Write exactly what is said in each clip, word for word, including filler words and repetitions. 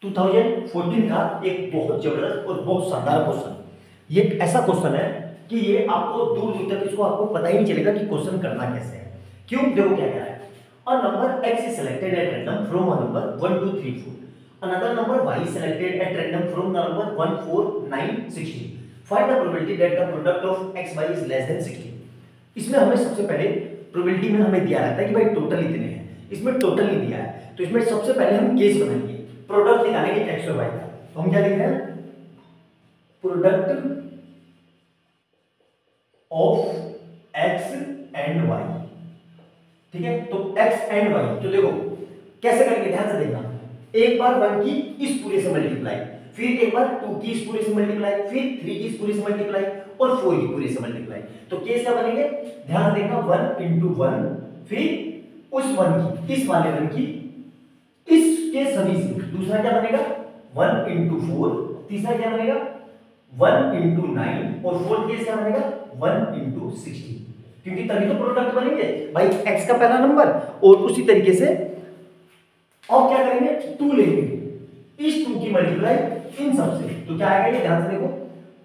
दो हज़ार चौदह का एक बहुत जबरदस्त और बहुत शानदार क्वेश्चन। ये एक ऐसा क्वेश्चन है कि ये आपको दूर दूर तक इसको आपको पता ही नहीं चलेगा कि क्वेश्चन करना कैसे है। क्यों? देखो क्या कह रहा है, a number x is selected at random from a number one two three four, another number y is selected at random from the number one four nine sixteen, find the probability that the product of x y is less than sixteen। इसमें हमें सबसे पहले probability में हमें दिया रहता है कि भाई टोटल इतने हैं, इसमें टोटल नहीं दिया है, तो इसमें सबसे पहले हम केस बनाएंगे, प्रोडक्ट निकालेंगे x और y का। तो हम क्या लिख रहे हैं, product of x and y। ठीक है, तो x एंड y, तो देखो कैसे करेंगे, ध्यान से देखना। एक बार वन की इस पूरे से मल्टीप्लाई, फिर एक बार टू की इस पूरे से मल्टीप्लाई, फिर थ्री की इस पूरे से मल्टीप्लाई और फोर की पूरे से मल्टीप्लाई। तो केस क्या बनेंगे, ध्यान से देखना, वन इंटू वन, फिर उस वन की इस वाले वन की इसके सभी से। दूसरा क्या बनेगा, वन इंटू फोर, तीसरा क्या बनेगा, वन इंटू नाइन, और फोर्थ केस क्या बनेगा, वन इंटू सिक्सटीन। क्योंकि तभी तो प्रोडक्ट बनेंगे भाई, x का पहला नंबर और उसी तरीके से और क्या करेंगे, टू लेंगे, इस टू की मल्टीप्लाई इन सब से। तो क्या आएगा, ये ध्यान से देखो,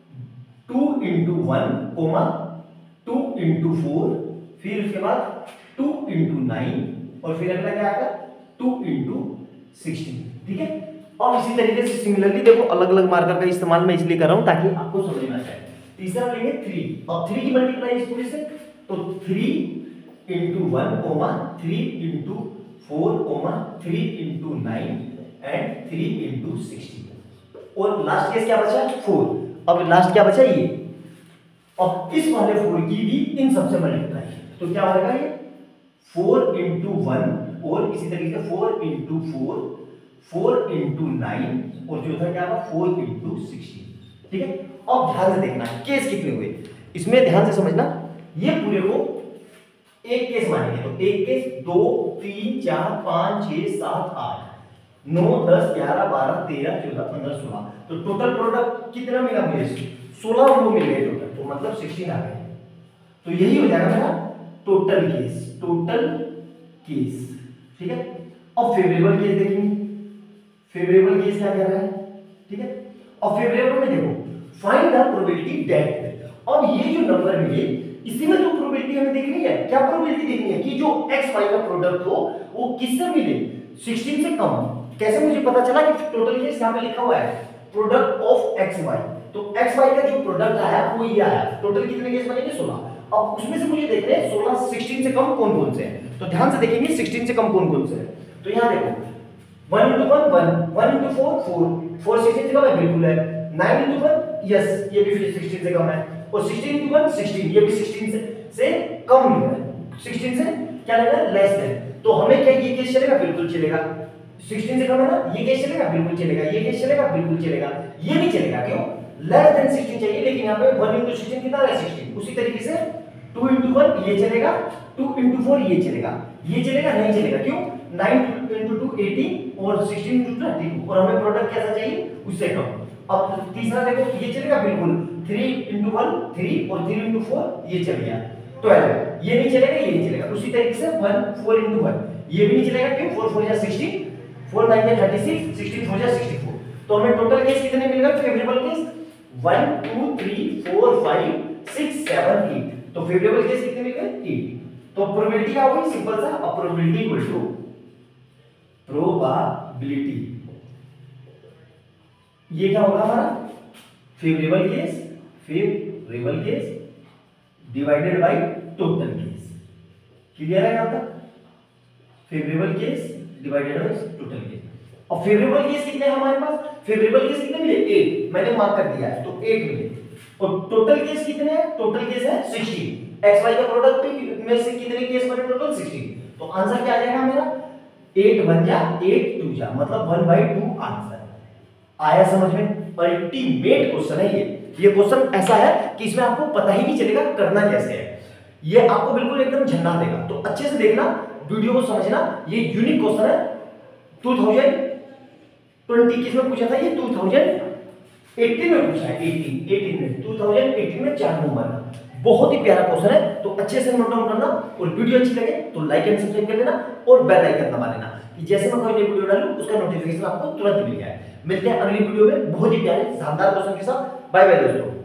two into one comma two into four, फिर उसके बाद टू इंटू नाइन, और फिर अगला क्या आएगा, टू इंटू सिक्सटीन। ठीक है, और इसी तरीके से सिमिलरली देखो, अलग अलग मार्कर का इस्तेमाल मैं इसलिए कर रहा हूं ताकि आपको समझ में आ जाए। तीसरा लेंगे थ्री, और थ्री की मल्टीप्लाई इस पूरे से, तो three into one comma three into four comma three into nine and three into sixteen. और लास्ट केस क्या बचा, फोर। अब लास्ट क्या बचा, ये, अब इस वाले फोर की भी इन सबसे मल्टीप्लाई, तो क्या होगा, ये फोर इंटू वन, और इसी तरीके से four into four, four into nine, और जो था क्या होगा, फोर इंटू सिक्सटीन। ठीक है, अब ध्यान से देखना केस कितने हुए, इसमें ध्यान से समझना। ये पूरे को एक केस मानेंगे, तो एक केस, दो, तीन, चार, पांच, छह, सात, आठ, नौ, दस, ग्यारह, बारह, तेरह, चौदह, पंद्रह, सोलह। तो टोटल प्रोडक्ट कितना मिला मुझे, सोलह वो मिल गए टोटल, तो मतलब सिक्सटीन आ गए। तो यही हो जाएगा मेरा टोटल केस, टोटल केस। ठीक है, अब फेवरेबल केस देखेंगे, फेवरेबल केस क्या कह रहा है। ठीक है, और फेवरेबल में देखो, फाइंड द प्रोबेबिलिटी दैट, अब ये जो नंबर मिले इसी में जो प्रोबेबिलिटी हमें देखनी है, क्या प्रोबेबिलिटी देखनी है कि जो x y का प्रोडक्ट हो वो किससे मिले, सोलह से कम। कैसे मुझे पता चला कि टोटल केस यहां पे लिखा हुआ है प्रोडक्ट ऑफ x y, तो x y का जो प्रोडक्ट आया वो ये आया। टोटल कितने केस बनेंगे, सोलह। अब उसमें से मुझे देखना है सोलह सोलह से कम कौन कौन से हैं, तो ध्यान से देखेंगे सोलह से कम कौन कौन से हैं। तो यहां देखो, one into one one, one into four four, four सोलह से कम है, बिल्कुल है। नाइन इंटू वन, यस, ये भी सोलह से कम है, और सोलह इंटू वन सोलह, ये भी सोलह से से कम नहीं है, सोलह से क्या लेना, लेस देन। तो हमें क्या ये केस चलेगा, बिल्कुल चलेगा। सोलह से कम है ना, ये केस चलेगा, बिल्कुल चलेगा। ये केस चलेगा, बिल्कुल चलेगा। ये नहीं चलेगा, क्यों, लेस देन सोलह चाहिए, लेकिन यहाँ पे वन इंटू सोलह कितना है, सोलह। उसी तरीके से टू इंटू वन ये चलेगा, टू इंटू फोर ये चलेगा, ये चलेगा, नहीं चलेगा, क्यों, नाइन इंटू टू एटीन और सोलह इंटू थर्टी, और हमें प्रोडक्ट कैसा चाहिए, उससे कम। अब तीसरा देखो, ये चलेगा बिल्कुल, थ्री इंटू वन थ्री, और थ्री इंटू फोर ये चल गया, ट्वेल्व। ये नहीं चलेगा, ये नहीं चलेगा। उसी तरीके से वन, फोर इंटू वन ये भी नहीं चलेगा, क्यों, फोर फोर या सिक्सटीन, फोर नाइन या थर्टी सिक्स, सिक्सटीन फोर या सिक्सटी फोर। तो हमें टोटल केस कितने मिल गए, favourable case one two three four five six seven eight. तो फेवरेबल केस कितने मिल गए, एट। तो प्रोबेबिलिटी क्या होगी, सिंपल सा, प्रोबेबिलिटी इक्वल टू प्रोबेबिलिटी, ये क्या होगा हमारा, favourable case, favourable case divided by total case. Clear है यहां तक, favourable case divided by total case. और फेवरेबल केस कितने हैं हमारे पास, फेवरेबल केस कितने मिले, एट, मैंने मार्क कर दिया है, तो एट मिले। और टोटल केस कितने हैं, टोटल केस है सोलह। एक्स वाई का प्रोडक्ट में से कितने केस बने, टोटल सोलह। तो आंसर क्या आ जाएगा मेरा, एट वन जा एट टू जा, मतलब वन बाई टू आंसर आया। समझ में, अल्टीमेट क्वेश्चन है ये। ये क्वेश्चन ऐसा है कि इसमें आपको पता ही नहीं चलेगा करना कैसे है, ये आपको बिल्कुल एकदम झन्ना देगा। तो अच्छे से देखना, वीडियो को समझना, ये यूनिक क्वेश्चन है। टू थाउजेंड ट्वेंटी किसमें पूछा था, ये टू थाउजेंड एटीन में पूछा है, एटीन एटीन में, टू थाउजेंड एटीन में चार नंबर का बहुत ही प्यारा क्वेश्चन है। तो अच्छे से नोट डाउन करना, और वीडियो अच्छी लगे तो लाइक एंड सब्सक्राइब कर लेना और बेल आइकन दबा लेना। कि जैसे मैं कोई नई वीडियो डालूं उसका नोटिफिकेशन आपको तुरंत मिल जाए। मिलते हैं अगली वीडियो में बहुत ही प्यारे शानदार क्वेश्चन के साथ। बाय बाय दोस्तों।